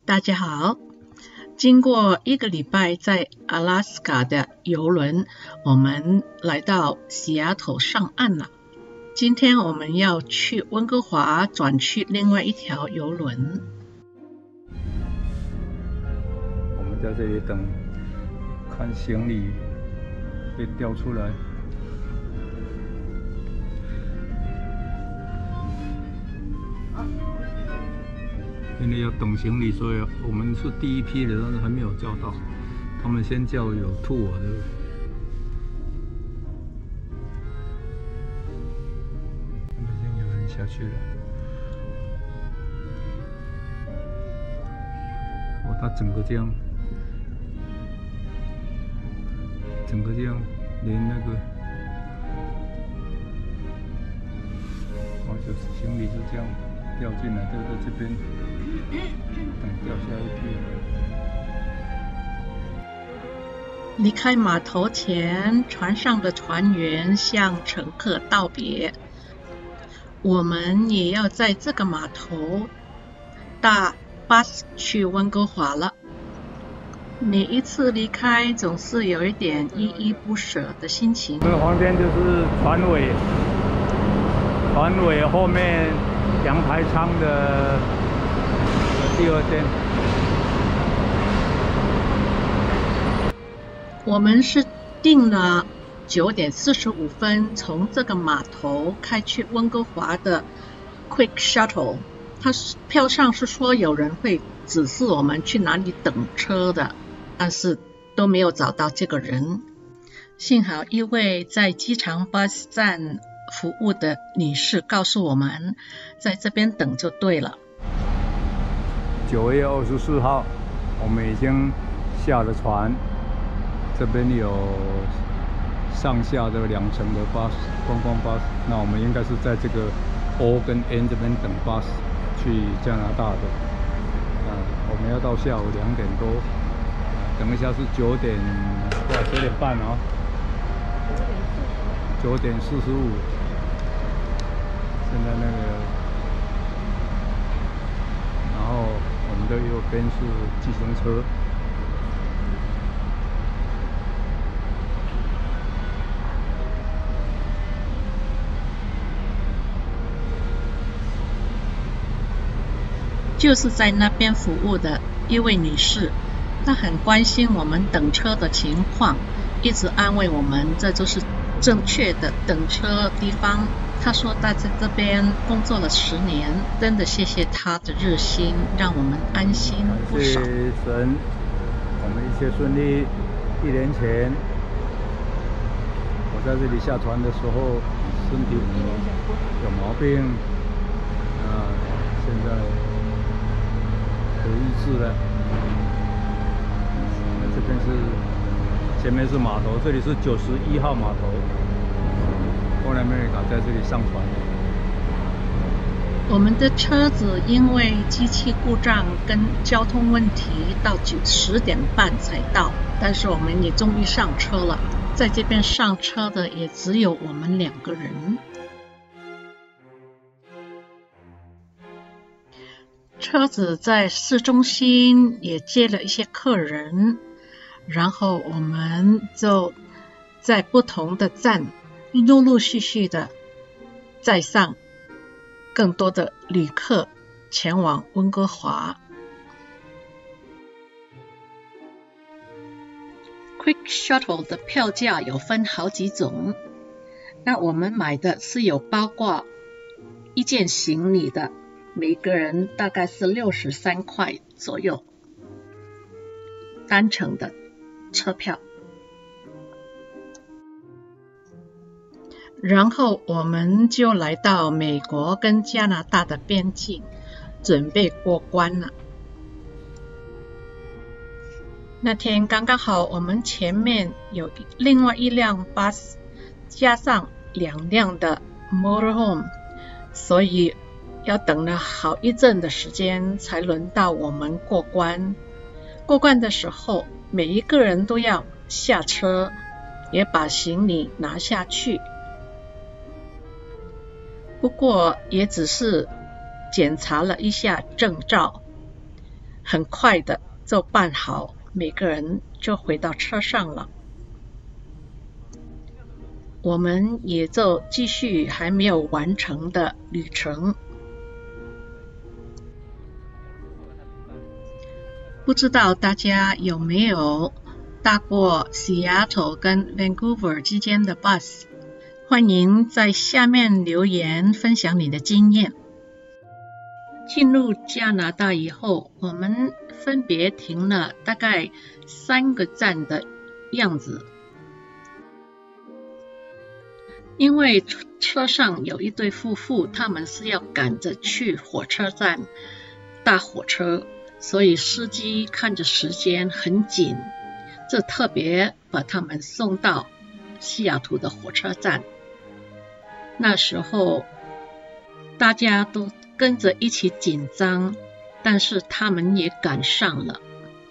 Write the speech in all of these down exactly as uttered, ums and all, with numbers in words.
大家好，经过一个礼拜在阿拉斯加的游轮，我们来到西雅图上岸了。今天我们要去温哥华，转去另外一条游轮。 我们在这里等，看行李被调出来。因为要等行李，所以我们是第一批的，但是还没有叫到。他们先叫有吐我的。已经有人下去了。哦，他整个这样，整个这样，连那个，哦，就是行李是这样掉进来，就在这边。等掉下一批。 离开码头前，船上的船员向乘客道别。我们也要在这个码头搭巴士去温哥华了。每一次离开，总是有一点依依不舍的心情。 这个房间就是船尾，船尾后面阳台舱的第二间。 我们是订了九点四十五分从这个码头开去温哥华的 Quick Shuttle， 它票上是说有人会指示我们去哪里等车的，但是都没有找到这个人。幸好一位在机场巴士站服务的女士告诉我们，在这边等就对了。 九月二十四号，我们已经下了船。这边有上下的两层的巴士，观光巴士。那我们应该是在这个 O 跟 N 这边等巴士去加拿大的。啊，我们要到下午两点多，等一下是九点，对，九点半啊，九点四十五。现在那个，然后我们的右边是计程车。 就是在那边服务的一位女士，她很关心我们等车的情况，一直安慰我们这就是正确的等车地方。她说她在这边工作了十年，真的谢谢她的热心，让我们安心不少。 感谢神，我们一切顺利。一年前我在这里下船的时候，身体有毛病，啊，现在有医治了。这边是前面是码头，这里是九十一号码头。欧莱美卡在这里上船。 我们的车子因为机器故障跟交通问题，到九十点半才到，但是我们也终于上车了。在这边上车的也只有我们两个人。车子在市中心也接了一些客人，然后我们就在不同的站陆陆续续的载上更多的旅客前往温哥华。 Quick Shuttle 的票价有分好几种，那我们买的是有包括一件行李的，每个人大概是六十三块左右，单程的车票。然后我们就来到美国跟加拿大的边境，准备过关了。那天刚刚好，我们前面有另外一辆巴士，加上两辆的 motorhome， 所以要等了好一阵的时间才轮到我们过关。过关的时候，每一个人都要下车，也把行李拿下去。不过也只是检查了一下证照， 很快的就办好，每个人就回到车上了。我们也就继续还没有完成的旅程。不知道大家有没有搭过 Seattle 跟 Vancouver 之间的 bus？ 欢迎在下面留言分享你的经验。进入加拿大以后，我们分别停了大概三个站的样子。因为车上有一对夫妇，他们是要赶着去火车站搭火车，所以司机看着时间很紧，这特别把他们送到西雅图的火车站。那时候大家都跟着一起紧张，但是他们也赶上了。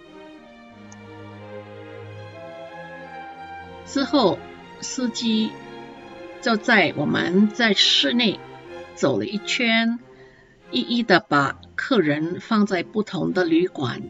之后司机就在我们在室内走了一圈，一一的把客人放在不同的旅馆。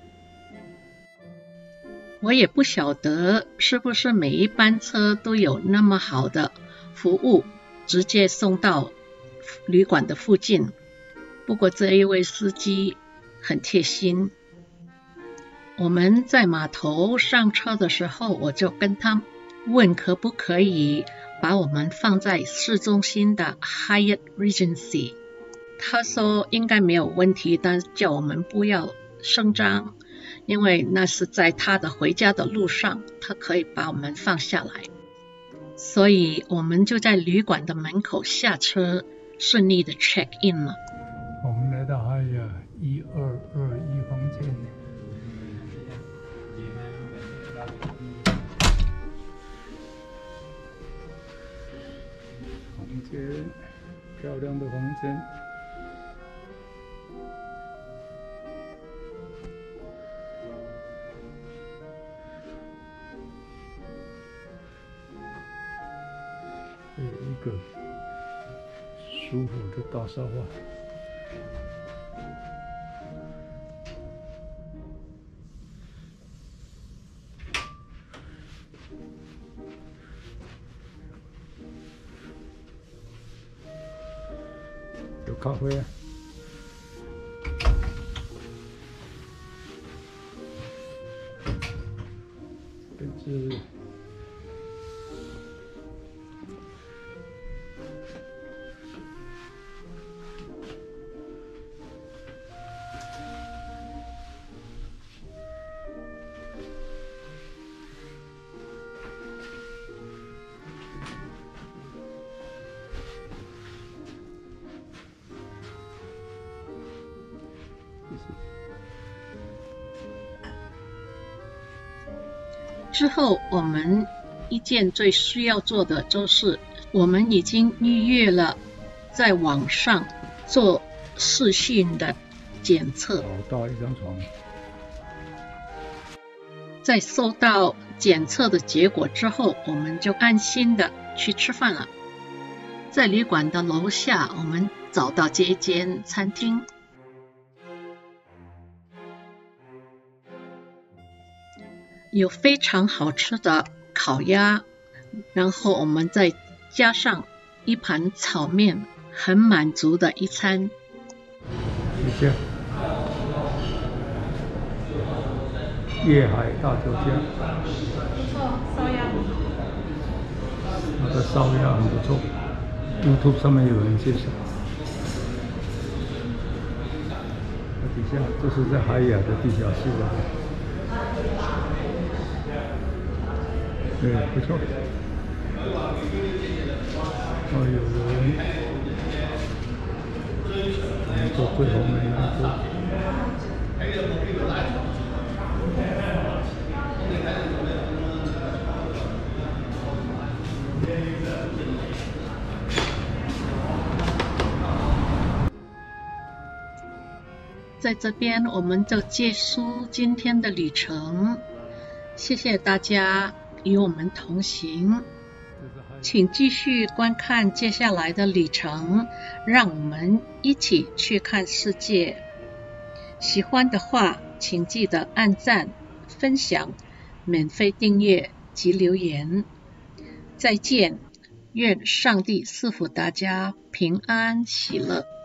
我也不晓得是不是每一班车都有那么好的服务，直接送到旅馆的附近。不过这一位司机很贴心。我们在码头上车的时候，我就跟他问可不可以把我们放在市中心的 Hyatt Regency。 他说应该没有问题，但叫我们不要声张，因为那是在他的回家的路上，他可以把我们放下来。所以我们就在旅馆的门口下车，顺利的 check in 了。 我们来到Hyatt一二二一房间。房间，漂亮的房间。有一个舒服的大沙发。有咖啡啊。这是之后我们一件最需要做的就是我们已经预约了在网上做视讯的检测。 好大一张床。 在收到检测的结果之后，我们就安心的去吃饭了。在旅馆的楼下，我们找到这一间餐厅。有非常好吃的烤鸭，然后我们再加上一盘炒面，很满足的一餐。 谢谢。粤海大酒家。 不错，烧鸭。 那个烧鸭很不错 ，YouTube 上面有人介绍。那底下这是在海雅的地下室了。对，不错。哦，有人，我们坐最后面那个。 在这边我们就结束今天的旅程，谢谢大家与我们同行，请继续观看接下来的旅程，让我们一起去看世界。喜欢的话请记得按赞、分享、免费订阅及留言。再见，愿上帝赐福大家平安喜乐。